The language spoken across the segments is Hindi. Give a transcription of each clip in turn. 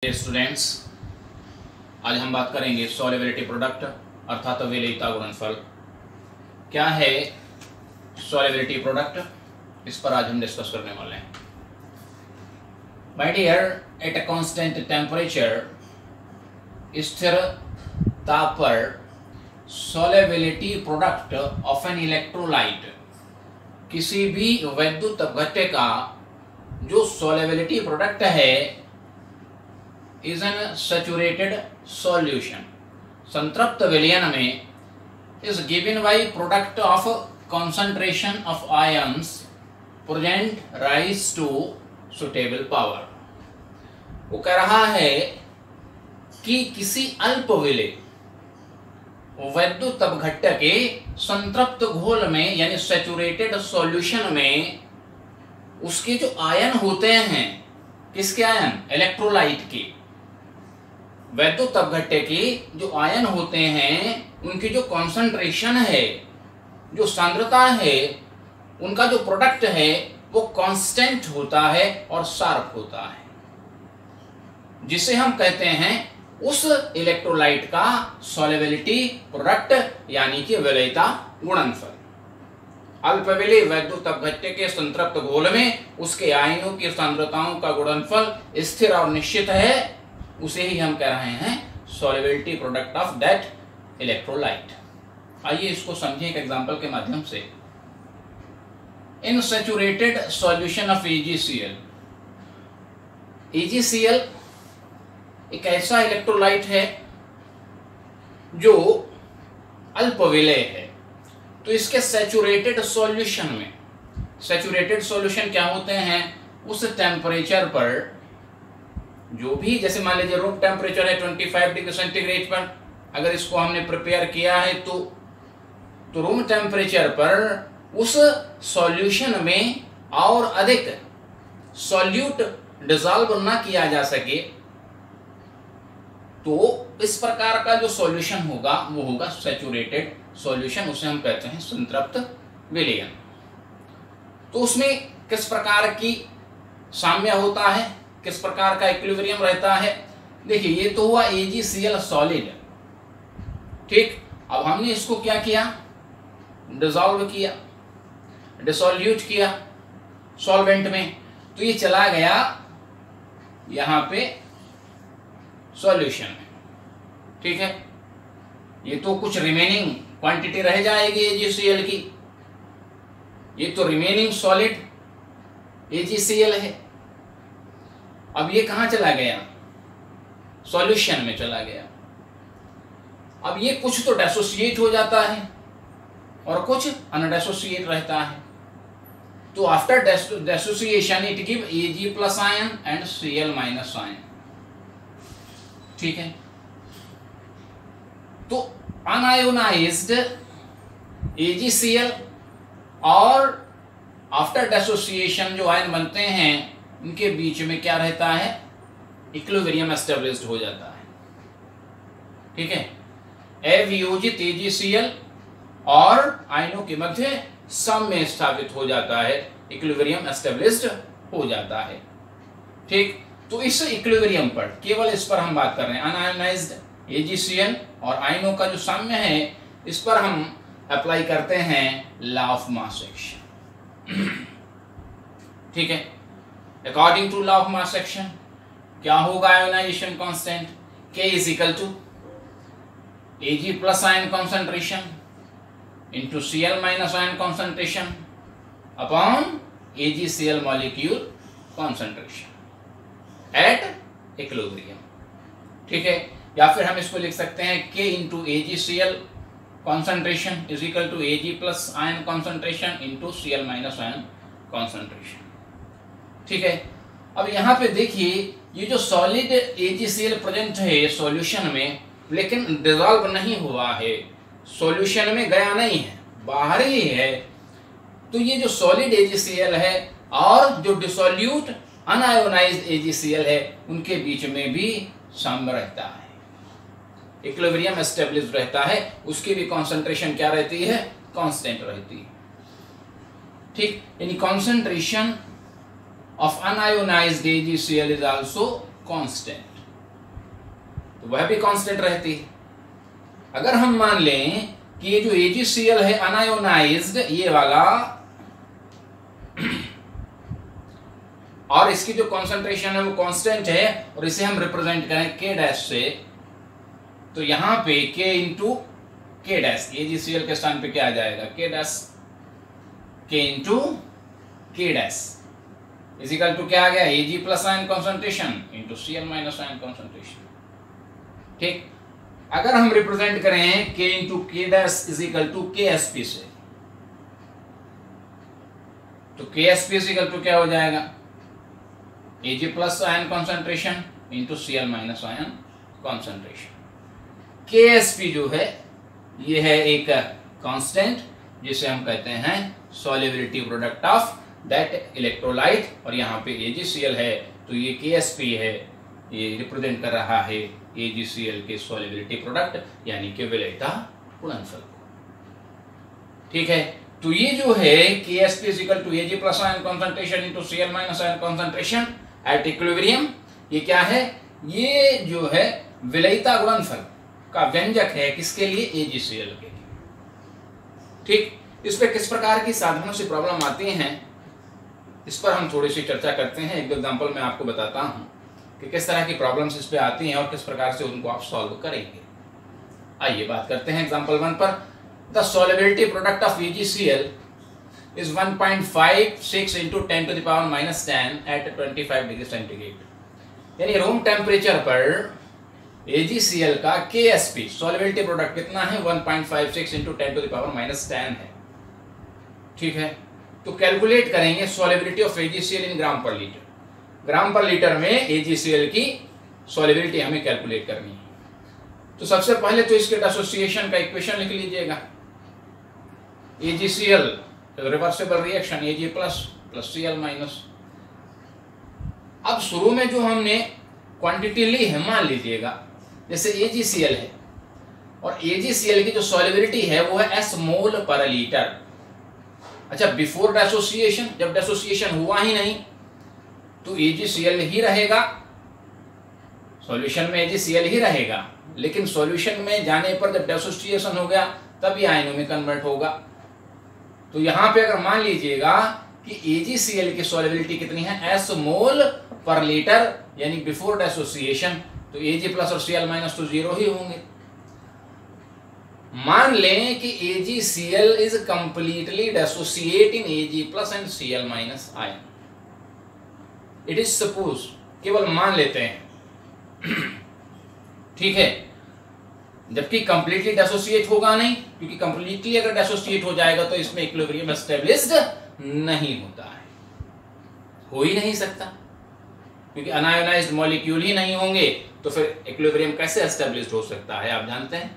स्टूडेंट्स, आज हम बात करेंगे सॉल्युबिलिटी प्रोडक्ट अर्थात विलेयता गुणनफल। क्या है सॉल्युबिलिटी प्रोडक्ट, इस पर आज हम डिस्कस करने वाले हैं। My dear, at a constant temperature, स्थिर ताप पर solubility product of an electrolyte, किसी भी वैद्युत अपघट्य का जो सॉल्युबिलिटी प्रोडक्ट है is an saturated solution, संतृप्त विलयन में, is given by product of concentration of ions present rise to suitable power। वो कह रहा है कि किसी अल्प विलेय वैद्युत अपघट्य के संतृप्त घोल में यानी सैचुरेटेड सॉल्यूशन में उसके जो आयन होते हैं, किसके आयन? इलेक्ट्रोलाइट के। वैद्युत अपघट्य के जो आयन होते हैं उनकी जो कॉन्सेंट्रेशन है, जो सांद्रता है, उनका जो प्रोडक्ट है वो कांस्टेंट होता है और शार्प होता है, जिसे हम कहते हैं उस इलेक्ट्रोलाइट का सॉल्युबिलिटी प्रोडक्ट यानी कि विलेयता गुणनफल। अल्पविलेय वैद्युत अपघट्य के संतृप्त घोल में उसके आयनों की सांद्रताओं का गुणनफल स्थिर और निश्चित है, उसे ही हम कह रहे हैं solubility product of that electrolyte. आइए इसको समझें एक एग्जांपल के माध्यम से। In saturated solution of AgCl, AgCl एक ऐसा इलेक्ट्रोलाइट है जो अल्पविलेय है। तो इसके सैचुरेटेड सॉल्यूशन में, सैचुरेटेड सॉल्यूशन क्या होते हैं? उस टेम्परेचर पर जो भी, जैसे मान लीजिए रूम टेम्परेचर है 25 डिग्री सेंटीग्रेड पर, अगर इसको हमने प्रिपेयर किया है तो रूम टेम्परेचर पर उस सॉल्यूशन में और अधिक सॉल्यूट डिसॉल्व ना किया जा सके, तो इस प्रकार का जो सॉल्यूशन होगा वो होगा सैचुरेटेड सॉल्यूशन, उसे हम कहते हैं संतृप्त विलयन। तो उसमें किस प्रकार की साम्य होता है, किस प्रकार का इक्विलिब्रियम रहता है? देखिए, ये तो हुआ AgCl सॉलिड, ठीक। अब हमने इसको क्या किया? डिसॉल्व किया, डिसोल्यूट किया सॉल्वेंट में, तो ये चला गया यहां पे सॉल्यूशन में, ठीक है। ये तो कुछ रिमेनिंग क्वांटिटी रह जाएगी AgCl की, ये तो रिमेनिंग सॉलिड AgCl है। अब ये कहां चला गया? सॉल्यूशन में चला गया। अब ये कुछ तो डिसोसिएट हो जाता है और कुछ अनडिसोसिएट रहता है। तो after dissociation it give Ag plus ion and Cl minus ion, ठीक है। तो अनआयोनाइज्ड AgCl और आफ्टर डिसोसिएशन जो आयन बनते हैं उनके बीच में क्या रहता है? इक्विलिब्रियम एस्टेब्लिश्ड हो जाता है, ठीक है। अवियोजित AgCl और आयनों के मध्य सम में स्थापित हो जाता है, इक्विलिब्रियम एस्टेब्लिश्ड हो जाता है, ठीक। तो इस इक्विलिब्रियम पर, केवल इस पर हम बात कर रहे हैं, अनआयोनाइज्ड AgCl और आयनों का जो साम्य है, इस पर हम अप्लाई करते हैं लॉ ऑफ मास एक्शन, ठीक है। According to law of mass action क्या होगा? Ionization constant K is equal to Ag plus ion concentration into Cl minus ion concentration upon AgCl molecule concentration at equilibrium, ठीक है। या फिर हम इसको लिख सकते हैं K into AgCl concentration is equal to Ag plus ion concentration into Cl minus ion concentration, ठीक है। अब यहाँ पे देखिए, ये जो सॉलिड AgCl प्रेजेंट है सॉल्यूशन में, लेकिन डिसॉल्व नहीं हुआ है, सॉल्यूशन में गया नहीं है, बाहर ही है। तो ये जो सॉलिड AgCl है और जो डिसोल्यूट अनआयोनाइज्ड AgCl है, उनके बीच में भी साम्य रहता है, इक्विलिब्रियम एस्टेब्लिश्ड रहता है, उसकी भी कॉन्सेंट्रेशन क्या रहती है? कांस्टेंट रहती है, ठीक। यानी concentration of unionized AgCl is also constant, तो वह भी कांस्टेंट रहती है। अगर हम मान लें कि ये जो AgCl है अनायोनाइज्ड, ये वाला, और इसकी जो कॉन्सेंट्रेशन है वो कांस्टेंट है, और इसे हम रिप्रेजेंट करें K डैश से, तो यहां पे K into K dash, AgCl के स्थान पे क्या आ जाएगा, K dash, K into K dash is equal to क्या आ गया, Ag plus ion concentration into Cl minus ion concentration. ठीक, अगर हम रिप्रेजेंट करें K into K dash is equal to KSP से, तो KSP इज इक्वल टू क्या हो जाएगा, Ag plus ion concentration into Cl minus ion concentration. KSP जो है ये है एक कांस्टेंट जिसे हम कहते हैं solubility product of that electrolyte, और यहाँ पे AgCl है तो ये KSP है, ये रिप्रेजेंट कर रहा है AgCl के सॉल्युबिलिटी प्रोडक्ट यानी कि विलेयता गुणनफल। ठीक है, तो ये जो है KSP is equal to Ag plus ion concentration into Cl minus ion concentration at equilibrium, ये क्या है, ये जो है विलेयता गुणनफल का व्यंजक है, किसके लिए, AgCl के लिए। ठीक, इस पे किस प्रकार की साधनों से प्रॉब्लम आती हैं, इस पर हम थोड़ी सी चर्चा करते हैं। एक दो एग्जांपल मैं आपको बताता हूं कि किस तरह की प्रॉब्लम्स इस पे आती हैं और किस प्रकार से उनको आप सॉल्व करेंगे। आइए बात करते हैं एग्जांपल 1 पर। The solubility product of AgCl is 1.56 into 10 to the power minus 10 at 25 degree centigrade, यानी रूम टेम्परेचर पर AgCl का KSP सॉल्युबिलिटी प्रोडक्ट कितना है, 1.56 into 10 to the power minus 10 है। ठीक है, तो कैलकुलेट करेंगे solubility of AgCl in gram per litre. Gram per litre में AgCl की सॉल्युबिलिटी हमें कैलकुलेट करनी है। तो सबसे पहले तो इसके एसोसिएशन का इक्वेशन लिख लीजिएगा। AgCl reversible reaction, Ag plus plus Cl minus. अब शुरू में जो हमने क्वांटिटी ली है, मान लीजिएगा जैसे AgCl है, और AgCl की जो सॉल्युबिलिटी है वो है S मोल पर लीटर। अच्छा, बिफोर डेसोसिएशन, जब डेसोसिएशन हुआ ही नहीं तो AgCl ही रहेगा, सॉल्यूशन में AgCl ही रहेगा, लेकिन सॉल्यूशन में जाने पर जब डेसोसिएशन हो गया तब ये आयनों में कन्वर्ट होगा। तो यहां पे अगर मान लीजिएगा कि AgCl की सॉल्युबिलिटी कितनी है, S मोल पर लीटर, यानी बिफोर डेसोसिएशन, तो Ag प्लस और Cl माइनस तो जीरो ही होंगे। मान लें कि AgCl is completely dissociate in Ag plus and Cl minus ion. It is suppose, केवल मान लेते हैं। ठीक है, जबकि कंप्लीटली डेसोसिएट होगा नहीं, क्योंकि कंप्लीटली अगर डेसोसिएट हो जाएगा तो इसमें इक्विलिब्रियम एस्टेब्लिश्ड नहीं होता है, हो ही नहीं सकता, क्योंकि अनायोनाइज्ड मॉलिक्यूल ही नहीं होंगे तो फिर इक्विलिब्रियम कैसे एस्टेब्लिश्ड हो सकता है, आप जानते हैं।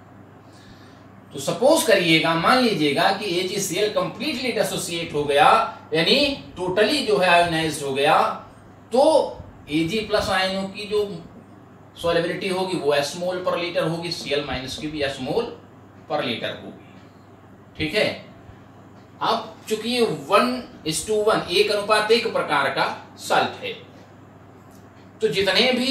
तो सपोज करिएगा, मान लीजिएगा कि AgCl कंप्लीटली डेसोसिएट हो गया, यानी टोटली जो है आयोनाइज्ड हो गया, तो Ag प्लस आयनों की जो सॉल्युबिलिटी होगी वो S मोल पर लीटर होगी, Cl माइनस की भी S मोल पर लीटर होगी। ठीक है, अब चूंकि ये 1:1 1:1 प्रकार का सल्ट है, तो जितने भी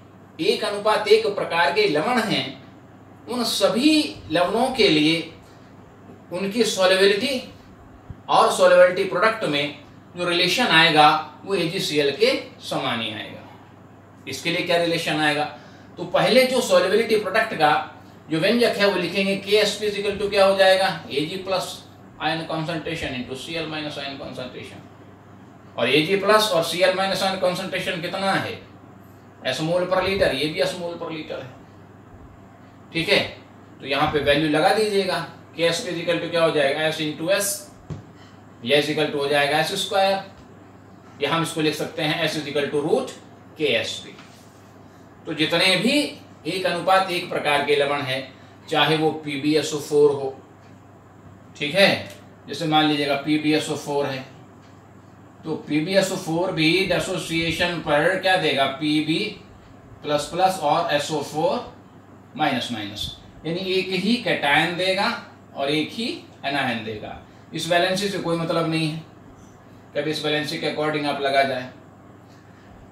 1:1 प्रकार के लवण हैं उन सभी लवणों के लिए उनकी सॉल्युबिलिटी और सॉल्युबिलिटी प्रोडक्ट में जो रिलेशन आएगा वो AgCl के समान ही आएगा। इसके लिए क्या रिलेशन आएगा, तो पहले जो सॉल्युबिलिटी प्रोडक्ट का जो व्यंजक है वो लिखेंगे KSP इक्वल टू क्या हो जाएगा, Ag plus ion concentration into Cl minus ion concentration, और Ag प्लस और Cl माइनस आयन कॉन्सेंट्रेशन कितना है, S मोल पर लीटर, ये भी S मोल पर लीटर है। ठीक है, तो यहाँ पे वैल्यू लगा दीजिएगा, KSP इक्वल टू क्या हो जाएगा, S इंटू S, यह इक्वल टू हो जाएगा S स्क्वायर, या हम इसको लिख सकते हैं S equal to root KSP। तो जितने भी 1:1 प्रकार के लवण है, चाहे वो PbSO4 हो, ठीक है, जैसे मान लीजिएगा PbSO4 है, तो PbSO4 भी डेसोसिएशन पर क्या देगा, Pb प्लस प्लस और SO4 माइनस माइनस, यानी एक ही कैटायन देगा और एक ही एनायन देगा। इस वैलेंसी से कोई मतलब नहीं है, कभी इस वैलेंसी के अकॉर्डिंग आप लगा जाए।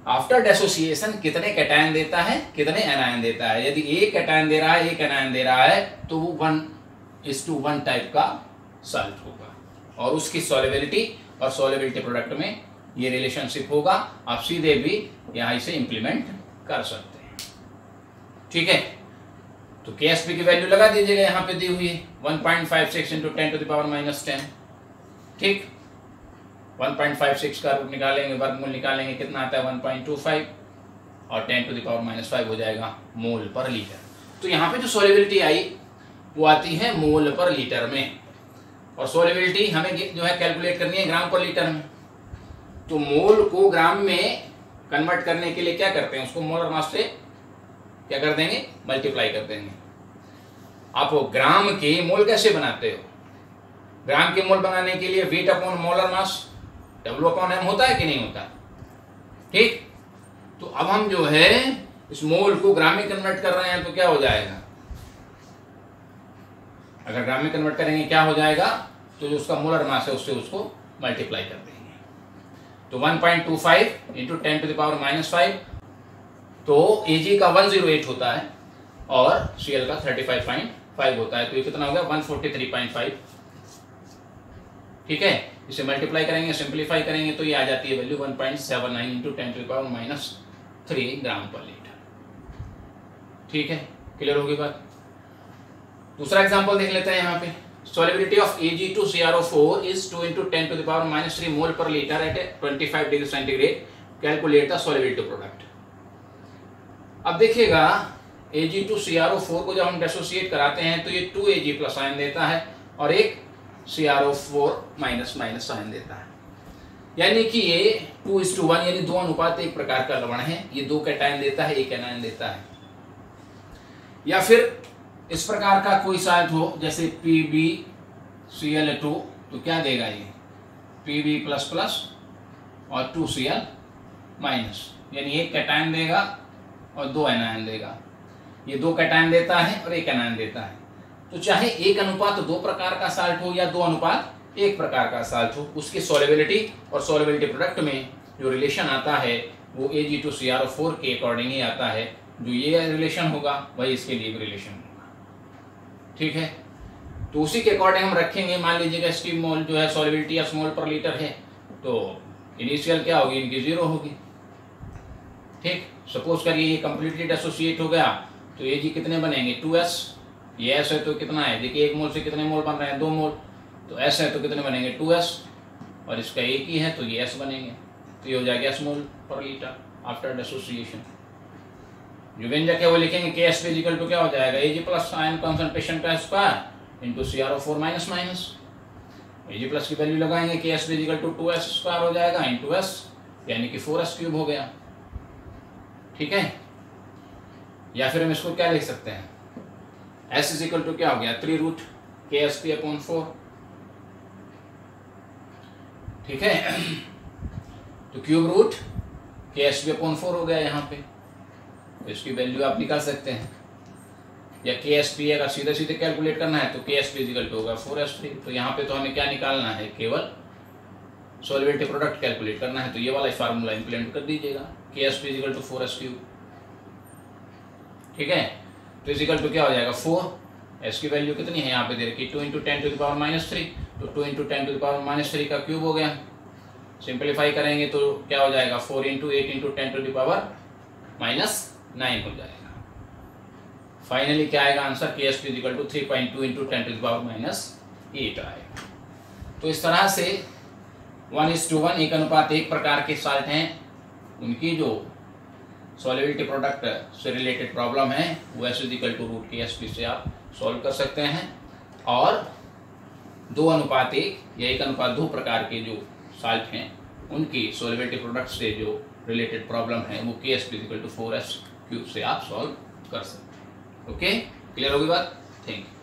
आफ्टर डेसोसिएशन कितने कैटायन देता है, कितने एनायन देता है। यदि एक कैटायन दे रहा है, एक एनायन दे रहा है, तो वो 1:1 टाइप का सॉल्ट होगा और उसकी सॉल्युबिलिटी और सॉल्युबिलिटी प्रोडक्ट में ये रिलेशनशिप होगा। आप सीधे भी यहाँ इसे इंप्लीमेंट कर सकते हैं। ठीक है, तो KSP की वैल्यू लगा दीजिएगा, यहाँ पे दी हुई है 1.56 × 10⁻⁻10। ठीक, 1.56 का रूट निकालेंगे, वर्गमूल निकालेंगे, कितना आता है 1.25 और 10⁻⁻5 हो जाएगा मोल पर लीटर। तो यहाँ पे जो सॉल्युबिलिटी आई वो आती है मोल पर लीटर में, और सॉल्युबिलिटी हमें जो है कैलकुलेट करनी है ग्राम पर लीटर में। तो मोल को ग्राम में कन्वर्ट करने के लिए क्या करते हैं, उसको मोलर मास से क्या कर देंगे, मल्टीप्लाई कर देंगे। आप ग्राम के मोल कैसे बनाते हो, ग्राम के मोल बनाने के लिए weight upon molar mass W/M होता है कि नहीं होता। ठीक, तो अब हम जो है इस मोल को ग्राम में कन्वर्ट कर रहे हैं, तो क्या हो जाएगा, अगर ग्राम में कन्वर्ट करेंगे क्या हो जाएगा, तो जो उसका मोलर मास है उससे उसको मल्टीप्लाई कर देंगे। तो 1.25 × 10⁻⁻5, तो Ag का 108 होता है और Cl का 35.5 होता है, तो ये कितना हो गया 143.5। ठीक है, इसे मल्टीप्लाई करेंगे, सिंप्लीफाई करेंगे, तो ये आ जाती है वैल्यू 1.79 × 10⁻³ ग्राम पर लीटर। ठीक है, क्लियर होगी बात। दूसरा एग्जांपल देख लेते हैं यहाँ पे। Solubility of Ag2CrO4 is 2 × 10⁻³ mole per litre at 25 degree centigrade. Calculate the solubility product. अब देखिएगा Ag2CrO4 को जब हम डिसोसिएट कराते हैं तो ये 2Ag+ आयन देता है और एक CrO4- आयन देता है, यानी कि ये 2:1 यानी 2:1 प्रकार का लवण है। ये 2 कैटायन देता है, 1 एनायन देता है। या फिर इस प्रकार का कोई सॉल्ट हो जैसे PbCl2, तो क्या देगा ये Pb++ और 2Cl-, यानी 1 कैटायन देगा और 2 एनायन देगा। ये 2 कैटायन देता है और 1 एनायन देता है। तो चाहे 1:2 प्रकार का साल्ट हो या 2:1 प्रकार का साल्ट हो, उसकी सॉल्युबिलिटी और सॉल्युबिलिटी प्रोडक्ट में जो रिलेशन आता है वो Ag2CrO4 के अकॉर्डिंग ही आता है। जो ये रिलेशन होगा वही इसके लिए भी रिलेशन होगा। ठीक है, तो उसी के अकॉर्डिंग हम रखेंगे। मान लीजिएगा स्टीम मोल जो है solubility of mole per litre है, तो इनिशियल क्या होगी, इनकी 0 होगी। ठीक, सपोज करिए ये कंप्लीटली डिसोसिएट हो गया, तो Ag कितने बनेंगे 2S। ये S है तो कितना है, देखिए 1 मोल से कितने मोल बन रहे हैं 2 मोल, तो S है तो कितने बनेंगे 2S, और इसका 1 ही है तो ये S बनेंगे। तो ये हो जाएगा S मोल पर लीटर आफ्टर डिसोसिएशन। जो व्यंजक है वो लिखेंगे KSP = क्या हो जाएगा Ag+ आयन कंसंट्रेशन का स्क्वायर इंटू CrO4-। Ag+ की वैल्यू लगाएंगे, KSP = 2S² हो जाएगा इंटू S, यानी कि 4S³ हो गया। ठीक है, या फिर हम इसको क्या लिख सकते हैं, S = क्या हो गया 3√KSP/4। ठीक है, तो √KSP/4 हो गया यहाँ पे, तो इसकी वैल्यू आप निकाल सकते हैं। या KSP अगर सीधे सीधे कैलकुलेट करना है तो KSP = होगा 4S3। तो यहाँ पे तो हमें क्या निकालना है, केवल सॉल्युबिलिटी प्रोडक्ट कैलकुलेट करना है। तो ये वाला फार्मूला इंप्लीमेंट कर दीजिएगा, KSP = 4S³। ठीक है, तो इजिकल टू क्या हो जाएगा 4। S की वैल्यू कितनी है यहाँ पे दे रखी 2 × 10⁻⁻3, तो 2 × 10⁻³ का क्यूब हो गया। सिंपलीफाई करेंगे तो क्या हो जाएगा 4 × 8 × 10⁻⁹ हो जाएगा। फाइनली क्या आएगा आंसर, KSP = 3.2 × 10⁻8 आएगा। तो इस तरह से 1:1 1:1 प्रकार के साल्ट हैं, उनकी जो सॉल्युबिलिटी प्रोडक्ट से रिलेटेड प्रॉब्लम है वो S = √KSP से आप सॉल्व कर सकते हैं। और 2:1 या 1:2 प्रकार के जो साल्ट हैं उनकी सॉल्युबिलिटी प्रोडक्ट से जो रिलेटेड प्रॉब्लम है वो KSP = 4S³ से आप सॉल्व कर सकते हैं। ओके, क्लियर होगी बात। Thank you.